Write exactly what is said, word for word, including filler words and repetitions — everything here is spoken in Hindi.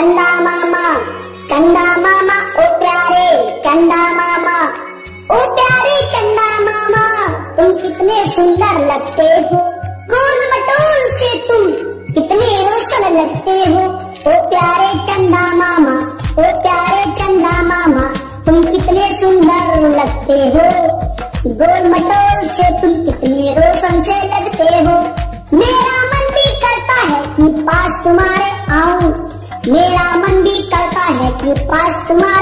चंदा मामा, चंदा मामा ओ प्यारे चंदा मामा, ओ प्यारे चंदा मामा, तुम कितने सुंदर लगते हो, गोल मटोल से तुम कितने रोशन लगते हो। ओ प्यारे चंदा मामा, ओ प्यारे चंदा मामा, तुम कितने सुंदर लगते हो, गोल मटोल से तुम कितने रोशन से लगते हो। मेरा मन भी करता है कि पास तुम्हारे आऊं, मेरा मन भी करता है कि पास तुम्हारे